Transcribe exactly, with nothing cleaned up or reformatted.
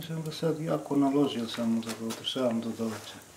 Nisam ga sad jako naložio, samo da ga održavam do doveća.